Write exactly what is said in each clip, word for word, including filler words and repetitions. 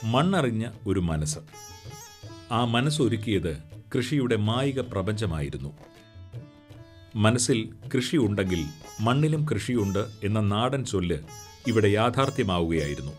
മണ്ണറിഞ്ഞ ഒരു മനസ്സ്. ആ മനസ്സൊരുക്കിയത് കൃഷിയുടെ മായിക പ്രപഞ്ചമായിരുന്നു. മനസ്സിൽ കൃഷിയുണ്ടെങ്കിൽ മണ്ണിലും കൃഷിയുണ്ട് എന്ന നാടൻ ചൊല്ല് ഇവിടെ യാഥാർത്ഥ്യമാവുകയായിരുന്നു.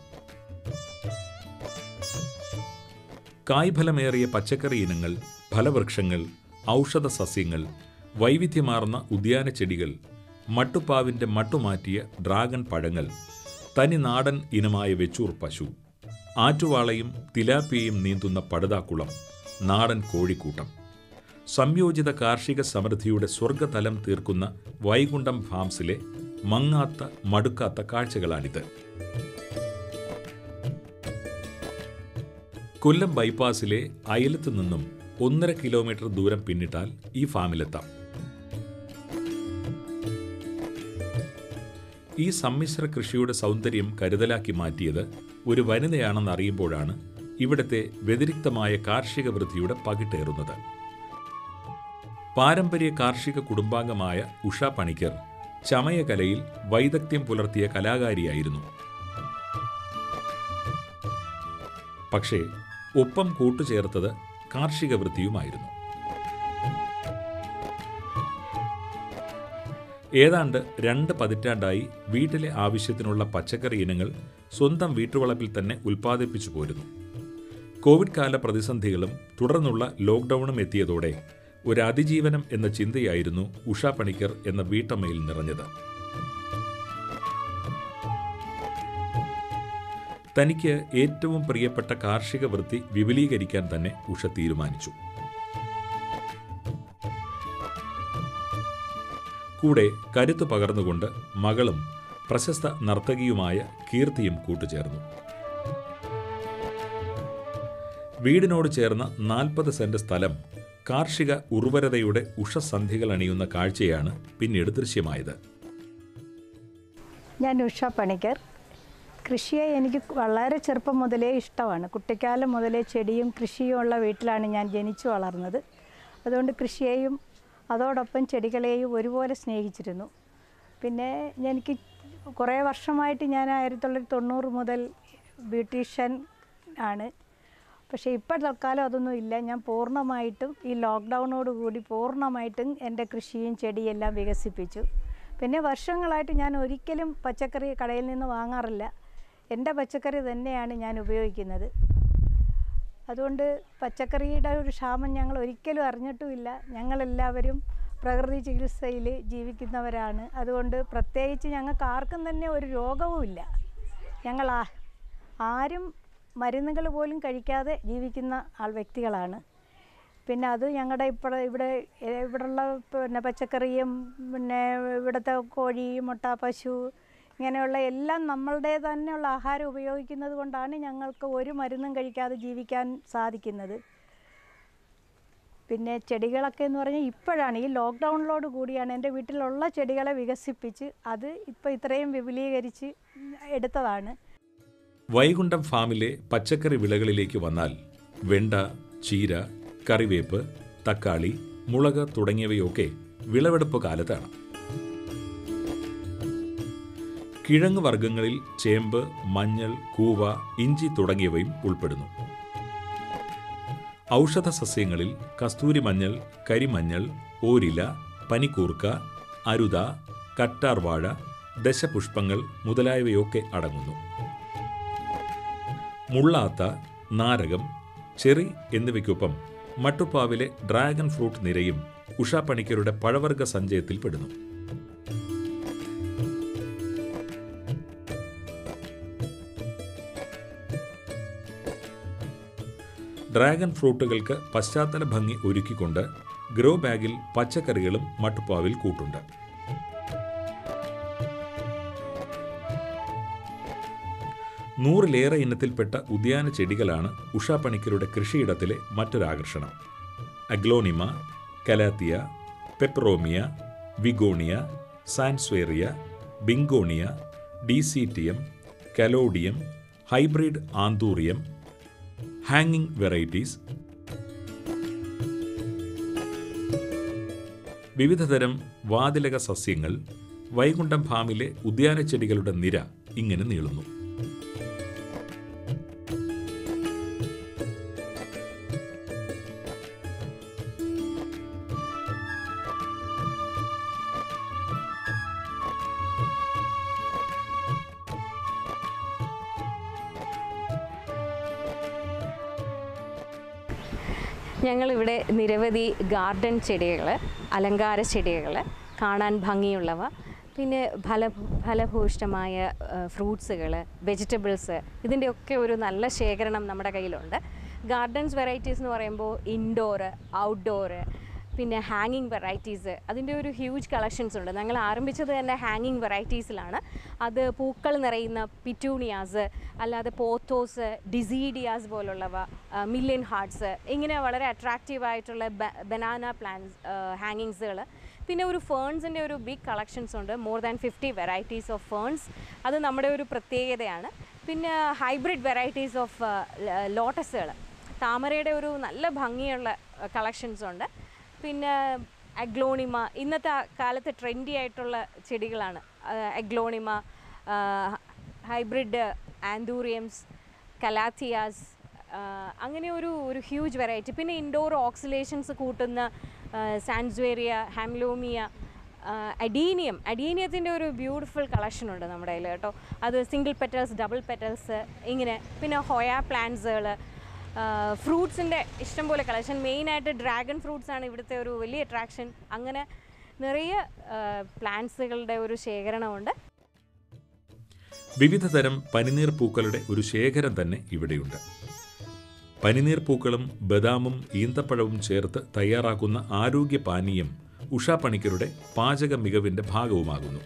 കായ്ഫലമേറിയ പച്ചക്കറി ഇനങ്ങൾ, ഫലവൃക്ഷങ്ങൾ, ഔഷധ സസ്യങ്ങൾ, വൈവിധ്യമാർന്ന ഉദ്യാന ചെടികൾ, മട്ടുപ്പാവിൻ്റെ മട്ടുമാറ്റിയ ഡ്രാഗൺ പഴങ്ങൾ, തനി നാടൻ ഇനമായ വെച്ചൂർ പശു, ആറ്റുവാളയും തിലാപ്പിയയും നീന്തുന്ന പടുതാക്കുളം, നാടൻ കോഴിക്കൂട്ടം, സംയോജിത കാർഷിക സമൃദ്ധിയുടെ സ്വർഗതലം തീർക്കുന്ന വൈകുണ്ഠം ഫാംസിലെ മങ്ങാത്ത മടുക്കാത്ത കാഴ്ചകളാണിത്. കൊല്ലം ബൈപ്പാസിലെ അയലത്ത് നിന്നും ഒന്നര കിലോമീറ്റർ ദൂരം പിന്നിട്ടാൽ ഈ ഫാമിലെത്താം. ഈ സമ്മിശ്ര കൃഷിയുടെ സൗന്ദര്യം കരുതലാക്കി മാറ്റിയത് ഒരു വനിതയാണെന്നറിയുമ്പോഴാണ് ഇവിടുത്തെ വ്യതിരിക്തമായ കാർഷിക വൃത്തിയുടെ പകിട്ടേറുന്നത്. പാരമ്പര്യ കാർഷിക കുടുംബാംഗമായ ഉഷ പണിക്കർ ചമയകലയിൽ വൈദഗ്ധ്യം പുലർത്തിയ കലാകാരിയായിരുന്നു. പക്ഷേ ഒപ്പം കൂട്ടുചേർത്തത് കാർഷിക വൃത്തിയുമായിരുന്നു. ഏതാണ്ട് രണ്ട് പതിറ്റാണ്ടായി വീട്ടിലെ ആവശ്യത്തിനുള്ള പച്ചക്കറി ഇനങ്ങൾ സ്വന്തം വീട്ടുവളപ്പിൽ തന്നെ ഉൽപ്പാദിപ്പിച്ചു പോരുന്നു. കോവിഡ് കാല പ്രതിസന്ധികളും തുടർന്നുള്ള ലോക്ക്ഡൌണും എത്തിയതോടെ ഒരു അതിജീവനം എന്ന ചിന്തയായിരുന്നു ഉഷ പണിക്കർ എന്ന വീട്ടമ്മയിൽ നിറഞ്ഞത്. തനിക്ക് ഏറ്റവും പ്രിയപ്പെട്ട കാർഷിക വൃത്തി വിപുലീകരിക്കാൻ തന്നെ ഉഷ തീരുമാനിച്ചു. കൂടെ കരുത്തു പകർന്നുകൊണ്ട് മകളും പ്രശസ്ത നർത്തകിയുമായ കീർത്തിയും കൂട്ടുചേർന്നു. വീടിനോട് ചേർന്ന നാൽപ്പത് സെന്റ് സ്ഥലം കാർഷിക ഉർവരതയുടെ ഉഷസന്ധികൾ അണിയുന്ന കാഴ്ചയാണ് പിന്നീട് ദൃശ്യമായത്. ഞാൻ ഉഷ പണിക്കർ. കൃഷിയെ എനിക്ക് വളരെ ചെറുപ്പം മുതലേ ഇഷ്ടമാണ്. കുട്ടിക്കാലം മുതലേ ചെടിയും കൃഷിയും ഉള്ള വീട്ടിലാണ് ഞാൻ ജനിച്ചു വളർന്നത്. അതുകൊണ്ട് കൃഷിയെയും അതോടൊപ്പം ചെടികളെയും ഒരുപോലെ സ്നേഹിച്ചിരുന്നു. പിന്നെ എനിക്ക് കുറേ വർഷമായിട്ട് ഞാൻ ആയിരത്തി തൊള്ളായിരത്തി തൊണ്ണൂറ് മുതൽ ബ്യൂട്ടീഷ്യൻ ആണ്. പക്ഷേ ഇപ്പോൾ തൽക്കാലം അതൊന്നും ഇല്ല. ഞാൻ പൂർണ്ണമായിട്ടും ഈ ലോക്ക്ഡൗണോടുകൂടി പൂർണ്ണമായിട്ടും എൻ്റെ കൃഷിയും ചെടിയെല്ലാം വികസിപ്പിച്ചു. പിന്നെ വർഷങ്ങളായിട്ട് ഞാൻ ഒരിക്കലും പച്ചക്കറി കടയിൽ നിന്ന് വാങ്ങാറില്ല. എൻ്റെ പച്ചക്കറി തന്നെയാണ് ഞാൻ ഉപയോഗിക്കുന്നത്. അതുകൊണ്ട് പച്ചക്കറിയുടെ ഒരു ക്ഷാമം ഞങ്ങൾ ഒരിക്കലും അറിഞ്ഞിട്ടുമില്ല. ഞങ്ങളെല്ലാവരും പ്രകൃതി ചികിത്സയിൽ ജീവിക്കുന്നവരാണ്. അതുകൊണ്ട് പ്രത്യേകിച്ച് ഞങ്ങൾക്ക് ആർക്കും തന്നെ ഒരു രോഗവുമില്ല. ഞങ്ങൾ ആരും മരുന്നുകൾ പോലും കഴിക്കാതെ ജീവിക്കുന്ന ആൾ വ്യക്തികളാണ്. പിന്നെ അത് ഞങ്ങളുടെ ഇപ്പോൾ ഇവിടെ ഇവിടെയുള്ള പിന്നെ പച്ചക്കറിയും പിന്നെ ഇവിടുത്തെ കോഴി, മുട്ട, പശു ഇങ്ങനെയുള്ള എല്ലാം നമ്മളുടെ തന്നെയുള്ള ആഹാരം ഉപയോഗിക്കുന്നത് കൊണ്ടാണ് ഞങ്ങൾക്ക് ഒരു മരുന്നും കഴിക്കാതെ ജീവിക്കാൻ സാധിക്കുന്നത്. പിന്നെ ചെടികളൊക്കെ എന്ന് പറഞ്ഞാൽ ഇപ്പോഴാണ് ഈ ലോക്ക്ഡൗണിലോട് കൂടിയാണ് എൻ്റെ വീട്ടിലുള്ള ചെടികളെ വികസിപ്പിച്ച് അത് ഇപ്പോൾ ഇത്രയും വിപുലീകരിച്ച് എടുത്തതാണ്. വൈകുണ്ഠം ഫാമിലെ പച്ചക്കറി വിളകളിലേക്ക് വന്നാൽ വെണ്ട, ചീര, കറിവേപ്പ്, തക്കാളി, മുളക് തുടങ്ങിയവയൊക്കെ വിളവെടുപ്പ് കാലത്താണ്. കിഴങ്ങ് വർഗ്ഗങ്ങളിൽ ചേമ്പ്, മഞ്ഞൾ, കൂവ, ഇഞ്ചി തുടങ്ങിയവയും ഉൾപ്പെടുന്നു. ഔഷധ സസ്യങ്ങളിൽ കസ്തൂരി മഞ്ഞൾ, കരിമഞ്ഞൾ, ഓരില, പനിക്കൂർക്ക, അരുത, കറ്റാർവാഴ, ദശപുഷ്പങ്ങൾ മുതലായവയൊക്കെ അടങ്ങുന്നു. മുള്ളാത്ത, നാരകം, ചെറി എന്നിവയ്ക്കൊപ്പം മട്ടുപ്പാവിലെ ഡ്രാഗൺ ഫ്രൂട്ട് നിരയും ഉഷ പണിക്കരുടെ പഴവർഗ സഞ്ചയത്തിൽപ്പെടുന്നു. ഡ്രാഗൺ ഫ്രൂട്ടുകൾക്ക് പശ്ചാത്തല ഭംഗി ഒരുക്കിക്കൊണ്ട് ഗ്രോ ബാഗിൽ പച്ചക്കറികളും മട്ടുപ്പാവിൽ കൂട്ടുണ്ട്. നൂറിലേറെ ഇനത്തിൽപ്പെട്ട ഉദ്യാന ചെടികളാണ് ഉഷ പണിക്കരുടെ കൃഷിയിടത്തിലെ മറ്റൊരാകർഷണം. Aglaonema, calathea, peperomia, begonia, sansevieria, ബിങ്കോണിയ, ഡീസീറ്റിയം, കലോഡിയം, ഹൈബ്രിഡ് ആന്തൂറിയം, ഹാങ്ങിങ് വെറൈറ്റീസ്, വിവിധതരം വാതിലക സസ്യങ്ങൾ, വൈകുണ്ഠം ഫാമിലെ ഉദ്യാന ചെടികളുടെ നിര ഇങ്ങനെ നീളുന്നു. ഞങ്ങളിവിടെ നിരവധി ഗാർഡൻ ചെടികൾ, അലങ്കാര ചെടികൾ, കാണാൻ ഭംഗിയുള്ളവ, പിന്നെ ഫല ഫലഭൂഷ്ടമായ ഫ്രൂട്ട്സുകൾ, വെജിറ്റബിൾസ്, ഇതിൻ്റെയൊക്കെ ഒരു നല്ല ശേഖരണം നമ്മുടെ കയ്യിലുണ്ട്. ഗാർഡൻസ് വെറൈറ്റീസ് എന്ന് പറയുമ്പോൾ ഇൻഡോർ, ഔട്ട്ഡോർ, പിന്നെ ഹാങ്ങിങ് വെറൈറ്റീസ്, അതിൻ്റെ ഒരു ഹ്യൂജ് കളക്ഷൻസ് ഉണ്ട്. ഞങ്ങൾ ആരംഭിച്ചത് തന്നെ ഹാങ്ങിങ് വെറൈറ്റീസിലാണ്. അത് പൂക്കൾ നിറയുന്ന പിറ്റൂണിയാസ്, അല്ലാതെ പോത്തോസ്, ഡിസീഡിയാസ് പോലുള്ളവ, മില്യൻ ഹാർട്ട്സ്, ഇങ്ങനെ വളരെ അട്രാക്റ്റീവായിട്ടുള്ള ബനാന പ്ലാന്റ്സ്, ഹാങ്ങിങ്സുകൾ. പിന്നെ ഒരു ഫേൺസിൻ്റെ ഒരു ബിഗ് കളക്ഷൻസ് ഉണ്ട്, more than fifty varieties of ferns. അത് നമ്മുടെ ഒരു പ്രത്യേകതയാണ്. പിന്നെ ഹൈബ്രിഡ് വെറൈറ്റീസ് ഓഫ് ലോട്ടസുകൾ, താമരയുടെ ഒരു നല്ല ഭംഗിയുള്ള കളക്ഷൻസ് ഉണ്ട്. പിന്നെ അഗ്ലോണിമ, ഇന്നത്തെ കാലത്ത് ട്രെൻഡി ആയിട്ടുള്ള ചെടികളാണ് അഗ്ലോണിമ, ഹൈബ്രിഡ് ആന്തൂറിയംസ്, കലാത്തിയാസ്, അങ്ങനെ ഒരു ഒരു ഹ്യൂജ് വെറൈറ്റി. പിന്നെ ഇൻഡോർ ഓക്സിലേഷൻസ് കൂട്ടുന്ന സാൻസ്വേരിയ, ഹാംലോമിയ, അഡീനിയം, അഡീനിയത്തിൻ്റെ ഒരു ബ്യൂട്ടിഫുൾ കളക്ഷൻ ഉണ്ട് നമ്മുടെ കയ്യിൽ കേട്ടോ. അത് സിംഗിൾ പെറ്റൽസ്, ഡബിൾ പെറ്റൽസ്, ഇങ്ങനെ. പിന്നെ ഹോയ പ്ലാന്റ്സുകൾ, ഫ്രൂട്ട്സിൻ്റെ ഇഷ്ടംപോലെ കളക്ഷൻ. മെയിനായിട്ട് ഡ്രാഗൺ ഫ്രൂട്ട്സാണ് ഇവിടുത്തെ ഒരു വലിയ അട്രാക്ഷൻ. അങ്ങനെ നിറയെ പ്ലാന്റ്സുകളുടെ ഒരു ശേഖരണമുണ്ട്. വിവിധ തരം പനിനീർ പൂക്കളുടെ ഒരു ശേഖരം തന്നെ ഇവിടെയുണ്ട്. പനിനീർ പൂക്കളും ബദാമും ഈന്തപ്പഴവും ചേർത്ത് തയ്യാറാക്കുന്ന ആരോഗ്യ പാനീയം ഉഷാ പണിക്കരുടെ പാചക മികവിൻ്റെ ഭാഗവുമാകുന്നു.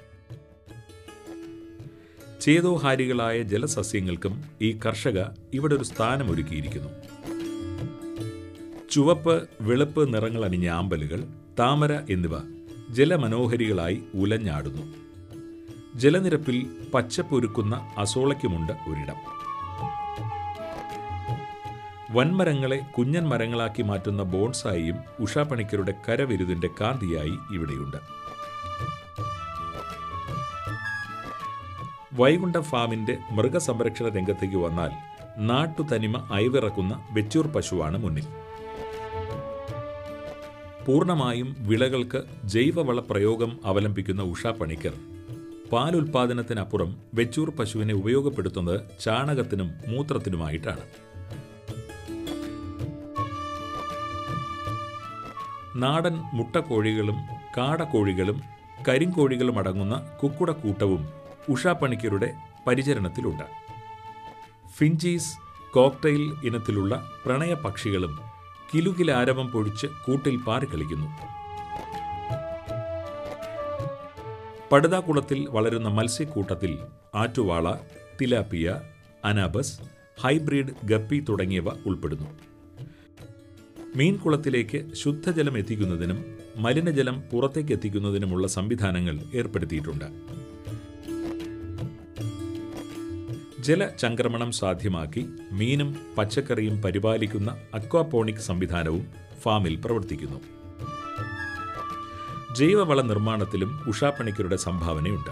ചേതോഹാരികളായ ജലസസ്യങ്ങൾക്കും ഈ കർഷക ഇവിടെ ഒരു സ്ഥാനമൊരുക്കിയിരിക്കുന്നു. ചുവപ്പ്, വെളുപ്പ് നിറങ്ങൾ അണിഞ്ഞ ആമ്പലുകൾ, താമര എന്നിവ ജലമനോഹരികളായി ഉലഞ്ഞാടുന്നു. ജലനിരപ്പിൽ പച്ചപ്പൊരുക്കുന്ന അസോളയ്ക്കുമുണ്ട് ഒരിടം. വൻമരങ്ങളെ കുഞ്ഞൻ മരങ്ങളാക്കി മാറ്റുന്ന ബോൺസായിയും ഉഷാ പണിക്കരുടെ കരവിരുതിൻ്റെ കാന്തിയായി ഇവിടെയുണ്ട്. വൈകുണ്ഠ ഫാമിൻ്റെ മൃഗസംരക്ഷണ രംഗത്തേക്ക് വന്നാൽ നാട്ടുതനിമ അയവിറക്കുന്ന വെച്ചൂർ പശുവാണ് മുന്നിൽ. പൂർണ്ണമായും വിളകൾക്ക് ജൈവവള പ്രയോഗം അവലംബിക്കുന്ന ഉഷാ പണിക്കർ പാലുൽപാദനത്തിനപ്പുറം വെച്ചൂർ പശുവിനെ ഉപയോഗപ്പെടുത്തുന്നത് ചാണകത്തിനും മൂത്രത്തിനുമായിട്ടാണ്. നാടൻ മുട്ടക്കോഴികളും കാടക്കോഴികളും കരിങ്കോഴികളും അടങ്ങുന്ന കുക്കുടക്കൂട്ടവും ഉഷാ പണിക്കരുടെ പരിചരണത്തിലുണ്ട്. ഫിഞ്ചീസ്, കോക്ടെയിൽ ഇനത്തിലുള്ള പ്രണയ പക്ഷികളും കിലുകിലാരവം പൊഴിച്ച് കൂട്ടിൽ പാറിക്കളിക്കുന്നു. പടുതാക്കുളത്തിൽ വളരുന്ന മത്സ്യക്കൂട്ടത്തിൽ ആറ്റുവാള, തിലാപ്പിയ, അനാബസ്, ഹൈബ്രിഡ് ഗപ്പി തുടങ്ങിയവ ഉൾപ്പെടുന്നു. മീൻകുളത്തിലേക്ക് ശുദ്ധജലം എത്തിക്കുന്നതിനും മലിനജലം പുറത്തേക്ക് എത്തിക്കുന്നതിനുമുള്ള സംവിധാനങ്ങൾ ഏർപ്പെടുത്തിയിട്ടുണ്ട്. ജലചംക്രമണം സാധ്യമാക്കി മീനും പച്ചക്കറിയും പരിപാലിക്കുന്ന അക്വാപോണിക് സംവിധാനവും ഫാമിൽ പ്രവർത്തിക്കുന്നു. ജൈവവള നിർമ്മാണത്തിലും ഉഷാ പണിക്കരുടെ സംഭാവനയുണ്ട്.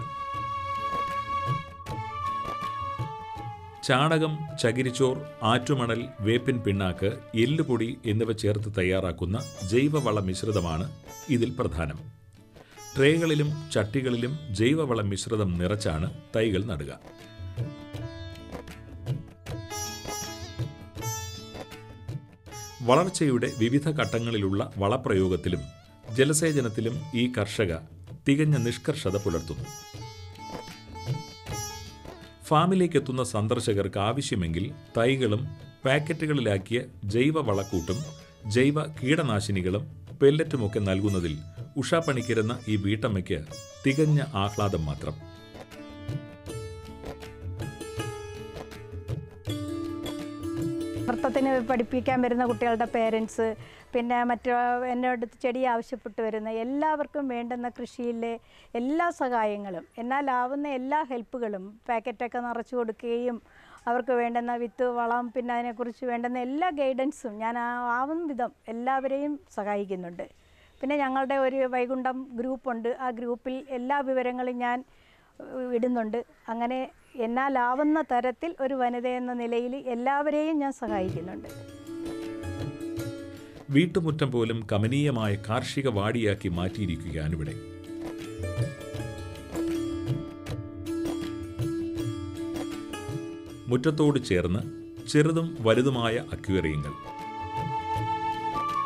ചാണകം, ചകിരിച്ചോർ, ആറ്റുമണൽ, വേപ്പിൻ പിണ്ണാക്ക്, എല്ലുപൊടി എന്നിവ ചേർത്ത് തയ്യാറാക്കുന്ന ജൈവവള മിശ്രിതമാണ് ഇതിൽ പ്രധാനം. ട്രേകളിലും ചട്ടികളിലും ജൈവവള മിശ്രിതം നിറച്ചാണ് തൈകൾ നടുക. വളർച്ചയുടെ വിവിധ ഘട്ടങ്ങളിലുള്ള വളപ്രയോഗത്തിലും ജലസേചനത്തിലും ഈ കർഷക തികഞ്ഞ നിഷ്കർഷത പുലർത്തുന്നു. ഫാമിലേക്കെത്തുന്ന സന്ദർശകർക്ക് ആവശ്യമെങ്കിൽ തൈകളും പാക്കറ്റുകളിലാക്കിയ ജൈവ വളക്കൂട്ടും ജൈവ കീടനാശിനികളും പെല്ലറ്റുമൊക്കെ നൽകുന്നതിൽ ഉഷാ പണിക്കരെന്ന ഈ വീട്ടമ്മയ്ക്ക് തികഞ്ഞ ആഹ്ലാദം മാത്രം. നൃത്തത്തിന് പഠിപ്പിക്കാൻ വരുന്ന കുട്ടികളുടെ പേരൻസ്, പിന്നെ മറ്റു എന്നോട് ചെടി ആവശ്യപ്പെട്ട് വരുന്ന എല്ലാവർക്കും വേണ്ടുന്ന കൃഷിയിലെ എല്ലാ സഹായങ്ങളും, എന്നാലാവുന്ന എല്ലാ ഹെൽപ്പുകളും പാക്കറ്റൊക്കെ നിറച്ചു കൊടുക്കുകയും അവർക്ക് വേണ്ടുന്ന വിത്ത്, വളം, പിന്നെ അതിനെക്കുറിച്ച് വേണ്ടുന്ന എല്ലാ ഗൈഡൻസും ഞാൻ ആവുന്ന വിധം എല്ലാവരെയും സഹായിക്കുന്നുണ്ട്. പിന്നെ ഞങ്ങളുടെ ഒരു വൈകുണ്ഠം ഗ്രൂപ്പുണ്ട്. ആ ഗ്രൂപ്പിൽ എല്ലാ വിവരങ്ങളും ഞാൻ ഇടുന്നുണ്ട്. അങ്ങനെ എന്നാലാവുന്ന തരത്തിൽ ഒരു വനിത എന്ന നിലയിൽ എല്ലാവരെയും ഞാൻ സഹായിക്കുന്നുണ്ട്. വീട്ടുമുറ്റം പോലും കമനീയമായ കാർഷിക വാടിയാക്കി മാറ്റിയിരിക്കുകയാണിവിടെ. മുറ്റത്തോട് ചേർന്ന് ചെറുതും വലുതുമായ അക്വേറിയങ്ങൾ,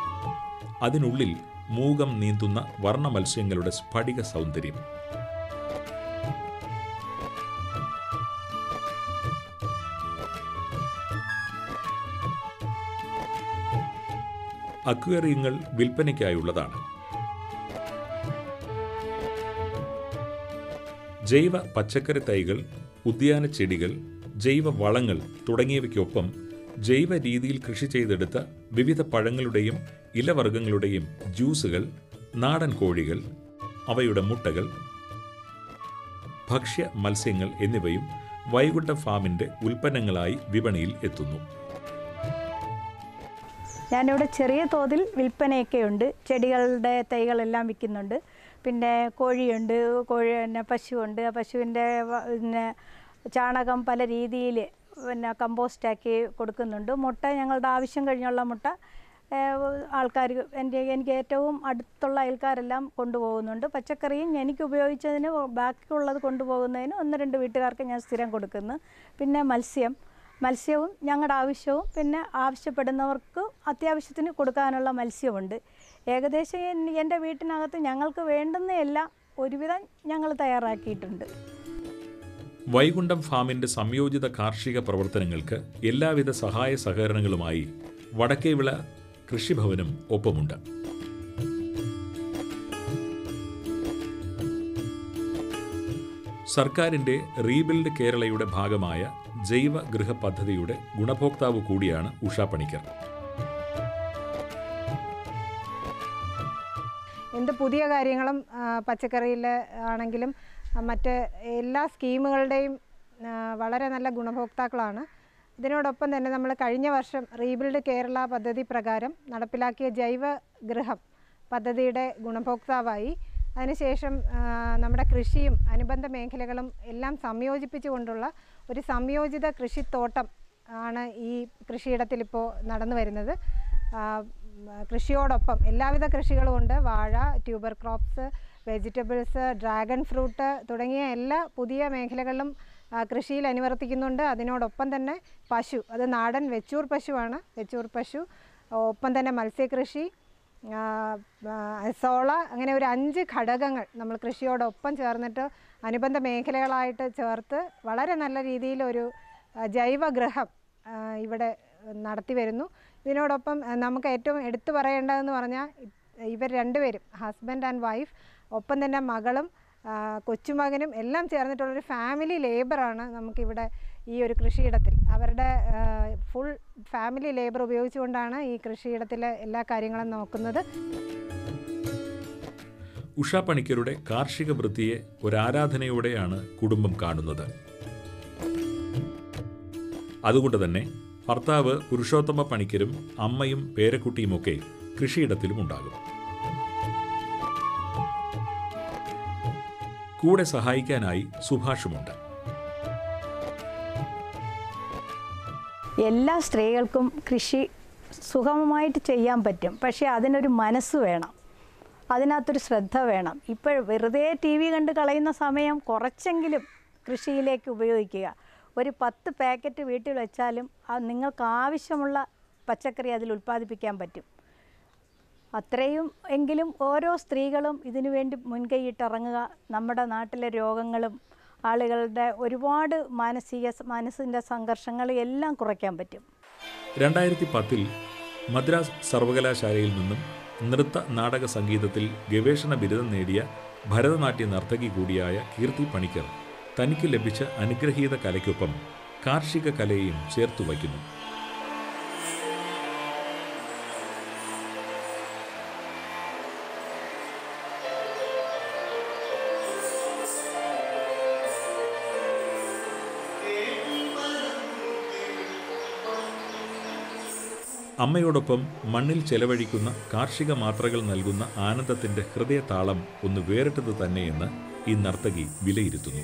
അതിനുള്ളിൽ മൂകം നീന്തുന്ന വർണ്ണ മത്സ്യങ്ങളുടെ സ്ഫടിക സൗന്ദര്യം. അക്വേറിയങ്ങൾ വിൽപ്പനയ്ക്കായുള്ളതാണ്. ജൈവ പച്ചക്കറി തൈകൾ, ഉദ്യാന ചെടികൾ, ജൈവ വളങ്ങൾ തുടങ്ങിയവയ്ക്കൊപ്പം ജൈവ രീതിയിൽ കൃഷി ചെയ്തെടുത്ത വിവിധ പഴങ്ങളുടെയും ഇലവർഗ്ഗങ്ങളുടെയും ജ്യൂസുകൾ, നാടൻ കോഴികൾ, അവയുടെ മുട്ടകൾ, ഭക്ഷ്യ മത്സ്യങ്ങൾ എന്നിവയും വൈകുണ്ഠം ഫാമിൻ്റെ ഉൽപ്പന്നങ്ങളായി വിപണിയിൽ എത്തുന്നു. ഞാനിവിടെ ചെറിയ തോതിൽ വിൽപ്പനയൊക്കെയുണ്ട്. ചെടികളുടെ തൈകളെല്ലാം വിൽക്കുന്നുണ്ട്. പിന്നെ കോഴിയുണ്ട്, കോഴി പിന്നെ പശുവുണ്ട്. പശുവിൻ്റെ പിന്നെ ചാണകം പല രീതിയിൽ പിന്നെ കമ്പോസ്റ്റാക്കി കൊടുക്കുന്നുണ്ട്. മുട്ട ഞങ്ങളുടെ ആവശ്യം കഴിഞ്ഞുള്ള മുട്ട ആൾക്കാർ എൻ്റെ എനിക്ക് ഏറ്റവും അടുത്തുള്ള അയൽക്കാരെല്ലാം കൊണ്ടുപോകുന്നുണ്ട്. പച്ചക്കറിയും എനിക്ക് ഉപയോഗിച്ചതിന് ബാക്കിയുള്ളത് കൊണ്ടുപോകുന്നതിന് ഒന്ന് രണ്ട് വീട്ടുകാർക്ക് ഞാൻ സ്ഥിരം കൊടുക്കുന്നു. പിന്നെ മത്സ്യം മത്സ്യവും ഞങ്ങളുടെ ആവശ്യവും പിന്നെ ആവശ്യപ്പെടുന്നവർക്ക് അത്യാവശ്യത്തിന് കൊടുക്കാനുള്ള മത്സ്യമുണ്ട്. ഏകദേശം എൻ്റെ വീട്ടിനകത്ത് ഞങ്ങൾക്ക് വേണ്ടുന്നതെല്ലാം ഒരുവിധം ഞങ്ങൾ തയ്യാറാക്കിയിട്ടുണ്ട്. വൈകുണ്ഠം ഫാമിൻ്റെ സംയോജിത കാർഷിക പ്രവർത്തനങ്ങൾക്ക് എല്ലാവിധ സഹായ സഹകരണങ്ങളുമായി വടക്കേവിള കൃഷിഭവനും ഒപ്പമുണ്ട്. സർക്കാരിൻ്റെ റീബിൽഡ് കേരളയുടെ ഭാഗമായ ജൈവ ഗൃഹ പദ്ധതിയുടെ ഗുണഭോക്താവ് കൂടിയാണ് ഉഷ പണിക്കർ. എന്ത് പുതിയ കാര്യങ്ങളും പച്ചക്കറിയിൽ ആണെങ്കിലും മറ്റ് എല്ലാ സ്കീമുകളുടെയും വളരെ നല്ല ഗുണഭോക്താക്കളാണ്. ഇതിനോടൊപ്പം തന്നെ നമ്മൾ കഴിഞ്ഞ വർഷം റീബിൽഡ് കേരള പദ്ധതി പ്രകാരം നടപ്പിലാക്കിയ ജൈവ ഗൃഹം പദ്ധതിയുടെ ഗുണഭോക്താവായി. അതിനുശേഷം നമ്മുടെ കൃഷിയും അനുബന്ധ മേഖലകളും എല്ലാം സംയോജിപ്പിച്ചുകൊണ്ടുള്ള ഒരു സംയോജിത കൃഷിത്തോട്ടം ആണ് ഈ കൃഷിയിടത്തിലിപ്പോൾ നടന്നു വരുന്നത്. കൃഷിയോടൊപ്പം എല്ലാവിധ കൃഷികളും ഉണ്ട്. വാഴ, tuber crops, vegetables, dragon fruit തുടങ്ങിയ എല്ലാ പുതിയ മേഖലകളിലും കൃഷിയിൽ അനുവർത്തിക്കുന്നുണ്ട്. അതിനോടൊപ്പം തന്നെ പശു, അത് നാടൻ വെച്ചൂർ പശുവാണ്. വെച്ചൂർ പശു, ഒപ്പം തന്നെ മത്സ്യകൃഷി, സോള, അങ്ങനെ ഒരു അഞ്ച് ഘടകങ്ങൾ നമ്മൾ കൃഷിയോടൊപ്പം ചേർന്നിട്ട് അനുബന്ധ മേഖലകളായിട്ട് ചേർത്ത് വളരെ നല്ല രീതിയിലൊരു ജൈവഗൃഹം ഇവിടെ നടത്തി വരുന്നു. ഇതിനോടൊപ്പം നമുക്ക് ഏറ്റവും എടുത്തു പറയേണ്ടതെന്ന് പറഞ്ഞാൽ ഇവർ രണ്ടുപേരും, ഹസ്ബൻഡ് ആൻഡ് വൈഫ്, ഒപ്പം തന്നെ മകളും കൊച്ചുമകനും എല്ലാം ചേർന്നിട്ടുള്ളൊരു ഫാമിലി ലേബറാണ് നമുക്കിവിടെ ഈ ഒരു കൃഷിയിടത്തിൽ. അവരുടെ ഫുൾ ഫാമിലി ലേബർ ഉപയോഗിച്ചുകൊണ്ടാണ് ഈ കൃഷിയിടത്തിലെ എല്ലാ കാര്യങ്ങളും നോക്കുന്നത്. ഉഷ പണിക്കരുടെ കാർഷിക വൃത്തിയെ ഒരാരാധനയോടെയാണ് കുടുംബം കാണുന്നത്. അതുകൊണ്ട് തന്നെ ഭർത്താവ് പുരുഷോത്തമ പണിക്കരും അമ്മയും പേരക്കുട്ടിയുമൊക്കെ കൃഷിയിടത്തിലും ഉണ്ടാകും. കൂടെ സഹായിക്കാനായി സുഭാഷുമുണ്ട്. എല്ലാ സ്ത്രീകൾക്കും കൃഷി സുഗമമായിട്ട് ചെയ്യാൻ പറ്റും. പക്ഷേ അതിനൊരു മനസ്സ് വേണം, അതിനകത്തൊരു ശ്രദ്ധ വേണം. ഇപ്പോൾ വെറുതെ ടി വി കണ്ട് കളയുന്ന സമയം കുറച്ചെങ്കിലും കൃഷിയിലേക്ക് ഉപയോഗിക്കുക. ഒരു പത്ത് പാക്കറ്റ് വീട്ടിൽ വെച്ചാലും അത് നിങ്ങൾക്ക് ആവശ്യമുള്ള പച്ചക്കറി അതിൽ ഉൽപ്പാദിപ്പിക്കാൻ പറ്റും. അത്രയും എങ്കിലും ഓരോ സ്ത്രീകളും ഇതിനു വേണ്ടി മുൻകൈയിട്ടിറങ്ങുക. നമ്മുടെ നാട്ടിലെ രോഗങ്ങളും ആളുകളുടെ ഒരുപാട് മാനസിക മനസ്സിൻ്റെ സംഘർഷങ്ങൾ എല്ലാം കുറയ്ക്കാൻ പറ്റും. രണ്ടായിരത്തി പത്തിൽ മദ്രാസ് സർവകലാശാലയിൽ നിന്നും നൃത്ത നാടക സംഗീതത്തിൽ ഗവേഷണ ബിരുദം നേടിയ ഭരതനാട്യ നർത്തകി കൂടിയായ കീർത്തി പണിക്കർ തനിക്ക് ലഭിച്ച അനുഗ്രഹീത കലയ്ക്കൊപ്പം കാർഷിക കലയെയും ചേർത്തു വയ്ക്കുന്നു. അമ്മയോടൊപ്പം മണ്ണിൽ ചെലവഴിക്കുന്ന കാർഷിക മാത്രകൾ നൽകുന്ന ആനന്ദത്തിൻ്റെ ഹൃദയതാളം ഒന്ന് വേറിട്ടത് തന്നെയെന്ന് ഈ നർത്തകി വിലയിരുത്തുന്നു.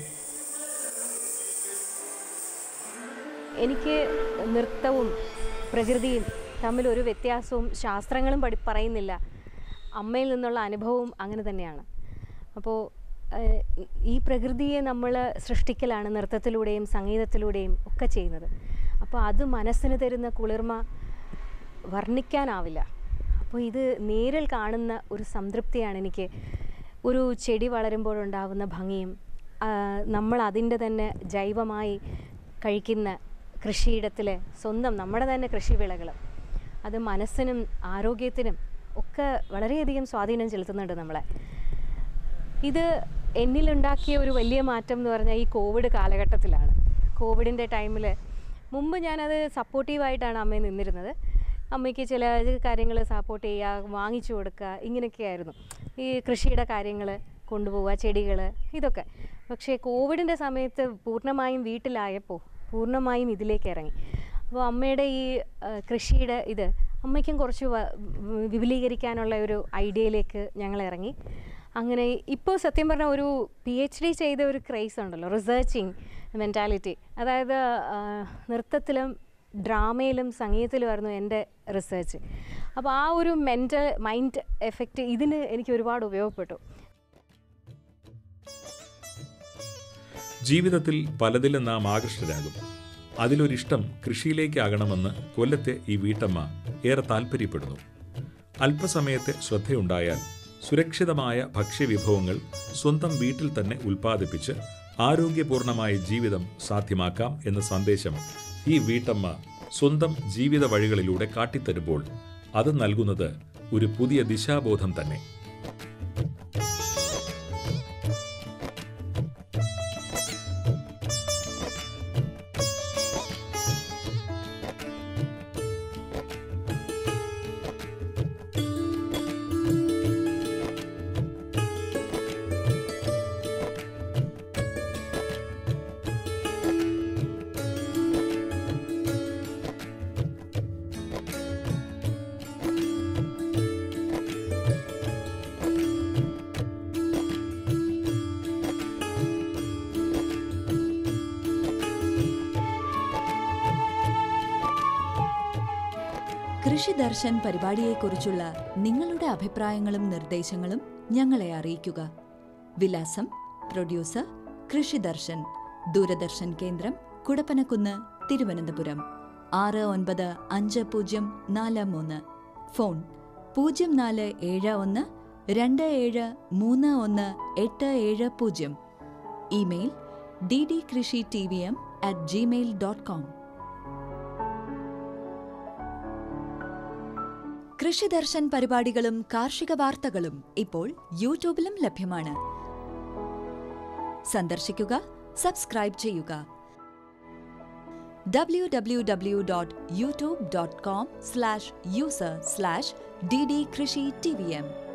എനിക്ക് നൃത്തവും പ്രകൃതിയും തമ്മിലൊരു വ്യത്യാസവും ശാസ്ത്രങ്ങളും പഠി പറയുന്നില്ല. അമ്മയിൽ നിന്നുള്ള അനുഭവവും അങ്ങനെ തന്നെയാണ്. അപ്പോൾ ഈ പ്രകൃതിയെ നമ്മൾ സൃഷ്ടിക്കലാണ് നൃത്തത്തിലൂടെയും സംഗീതത്തിലൂടെയും ഒക്കെ ചെയ്യുന്നത്. അപ്പോൾ അത് മനസ്സിന് തരുന്ന കുളിർമ വർണ്ണിക്കാനാവില്ല. അപ്പോൾ ഇത് നേരിൽ കാണുന്ന ഒരു സംതൃപ്തിയാണ് എനിക്ക്. ഒരു ചെടി വളരുമ്പോഴുണ്ടാകുന്ന ഭംഗിയും നമ്മൾ അതിൻ്റെ തന്നെ ജൈവമായി കഴിക്കുന്ന കൃഷിയിടത്തിലെ സ്വന്തം നമ്മുടെ തന്നെ കൃഷിവിളകൾ, അത് മനസ്സിനും ആരോഗ്യത്തിനും ഒക്കെ വളരെയധികം സ്വാധീനം ചെലുത്തുന്നുണ്ട് നമ്മളെ. ഇത് എന്നിലുണ്ടാക്കിയ ഒരു വലിയ മാറ്റം എന്ന് പറഞ്ഞാൽ ഈ കോവിഡ് കാലഘട്ടത്തിലാണ്. കോവിഡിൻ്റെ ടൈമിൽ മുമ്പ് ഞാനത് സപ്പോർട്ടീവായിട്ടാണ് അമ്മയെ നിന്നിരുന്നത്. അമ്മയ്ക്ക് ചില കാര്യങ്ങൾ സപ്പോർട്ട് ചെയ്യുക, വാങ്ങിച്ചു കൊടുക്കുക, ഇങ്ങനെയൊക്കെയായിരുന്നു ഈ കൃഷിയുടെ കാര്യങ്ങൾ കൊണ്ടുപോവുക, ചെടികൾ, ഇതൊക്കെ. പക്ഷേ കോവിഡിൻ്റെ സമയത്ത് പൂർണ്ണമായും വീട്ടിലായപ്പോൾ പൂർണ്ണമായും ഇതിലേക്ക് ഇറങ്ങി. അപ്പോൾ അമ്മയുടെ ഈ കൃഷിയുടെ ഇത് അമ്മയ്ക്കും കുറച്ച് വിപുലീകരിക്കാനുള്ള ഒരു ഐഡിയയിലേക്ക് ഞങ്ങൾ ഇറങ്ങി. അങ്ങനെ ഇപ്പോൾ സത്യം പറഞ്ഞാൽ ഒരു പി എച്ച് ഡി ചെയ്ത ഒരു ക്രൈസ് ഉണ്ടല്ലോ, റിസർച്ചിങ് മെൻറ്റാലിറ്റി. അതായത് നൃത്തത്തിലും ഡ്രാമയിലും സംഗീതത്തിലുമായിരുന്നു എൻ്റെ റിസർച്ച്. അപ്പോൾ ആ ഒരു മെൻ്റൽ മൈൻഡ് എഫക്റ്റ് ഇതിന് എനിക്ക് ഒരുപാട് ഉപയോഗപ്പെട്ടു. ജീവിതത്തിൽ പലതിലും നാം ആകൃഷ്ടരാകും. അതിലൊരിഷ്ടം കൃഷിയിലേക്കാകണമെന്ന് കൊല്ലത്തെ ഈ വീട്ടമ്മ ഏറെ താല്പര്യപ്പെടുന്നു. അല്പസമയത്തെ ശ്രദ്ധയുണ്ടായാൽ സുരക്ഷിതമായ ഭക്ഷ്യവിഭവങ്ങൾ സ്വന്തം വീട്ടിൽ തന്നെ ഉൽപ്പാദിപ്പിച്ച് ആരോഗ്യപൂർണമായ ജീവിതം സാധ്യമാക്കാം എന്ന സന്ദേശം ഈ വീട്ടമ്മ സ്വന്തം ജീവിത വഴികളിലൂടെ കാട്ടിത്തരുമ്പോൾ അത് നൽകുന്നത് ഒരു പുതിയ ദിശാബോധം തന്നെ. കൃഷി ദർശൻ പരിപാടിയെക്കുറിച്ചുള്ള നിങ്ങളുടെ അഭിപ്രായങ്ങളും നിർദ്ദേശങ്ങളും ഞങ്ങളെ അറിയിക്കുക. വിലാസം: പ്രൊഡ്യൂസർ കൃഷി ദർശൻ, ദൂരദർശൻ കേന്ദ്രം, കുടപ്പനക്കുന്ന്, തിരുവനന്തപുരം ആറ് ഒൻപത് അഞ്ച് പൂജ്യം നാല് മൂന്ന്. ഫോൺ പൂജ്യം നാല് ഏഴ് ഒന്ന് രണ്ട് ഏഴ് മൂന്ന് ഒന്ന് എട്ട് ഏഴ് പൂജ്യം. ഇമെയിൽ ഡി ഡി കൃഷി T V M at Gmail dot com. Krishi Darshan പരിപാടികളും കാർഷിക വാർത്തകളും ഇപ്പോൾ യൂട്യൂബിലും ലഭ്യമാണ്. സന്ദർശിക്കുക, സബ്സ്ക്രൈബ് ചെയ്യുക. W W W dot YouTube dot com slash user slash D D കൃഷി ടി വി എം.